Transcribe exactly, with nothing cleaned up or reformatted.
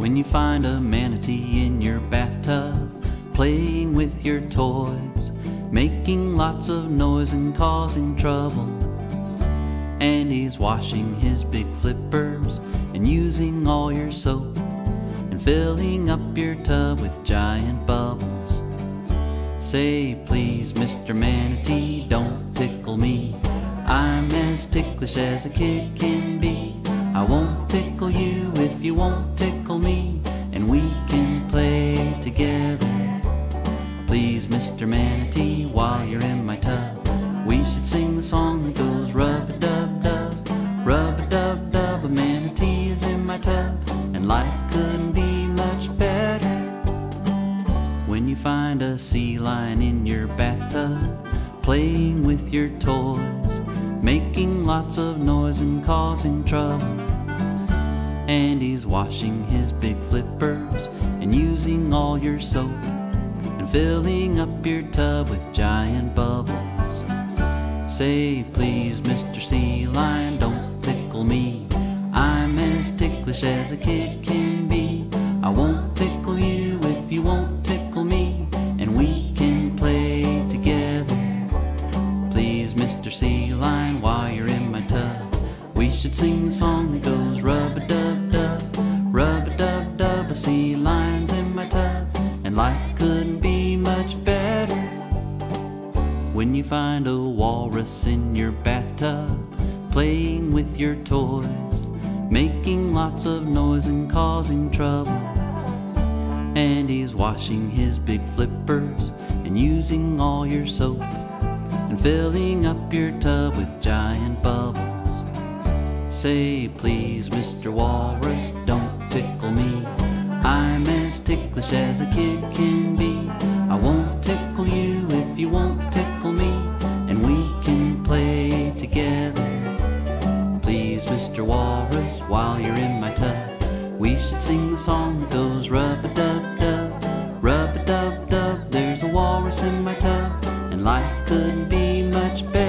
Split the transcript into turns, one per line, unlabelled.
When you find a manatee in your bathtub, playing with your toys, making lots of noise and causing trouble. And he's washing his big flippers and using all your soap and filling up your tub with giant bubbles. Say, please, Mister Manatee, don't tickle me. I'm as ticklish as a kid can be. I won't tickle you if you won't tickle me, and we can play together. Please, Mister Manatee, while you're in my tub, we should sing the song that goes rub-a-dub-dub, rub-a-dub-dub. A manatee is in my tub, and life couldn't be much better. When you find a sea lion in your bathtub, playing with your toys, making lots of noise and causing trouble. And he's washing his big flippers and using all your soap and filling up your tub with giant bubbles. Say, please, Mister Sea Lion, don't tickle me. I'm as ticklish as a kid can be. I won't tickle you if you won't tickle me, and we can play together. Please, Mister Sea Lion, while you're in my tub, we should sing the song that goes rub-a-dub-dub, rub-a-dub-dub. A sea lion's in my tub, and life couldn't be much better. When you find a walrus in your bathtub, playing with your toys, making lots of noise and causing trouble. And he's washing his big flippers and using all your soap and filling up your tub with giant bubbles. Say, please, Mister Walrus, don't tickle me. I'm as ticklish as a kid can be. I won't tickle you if you won't tickle me, and we can play together. Please, Mister Walrus, while you're in my tub, we should sing the song that goes rub-a-dub-dub, rub-a-dub-dub. There's a walrus in my tub, and life couldn't be much better.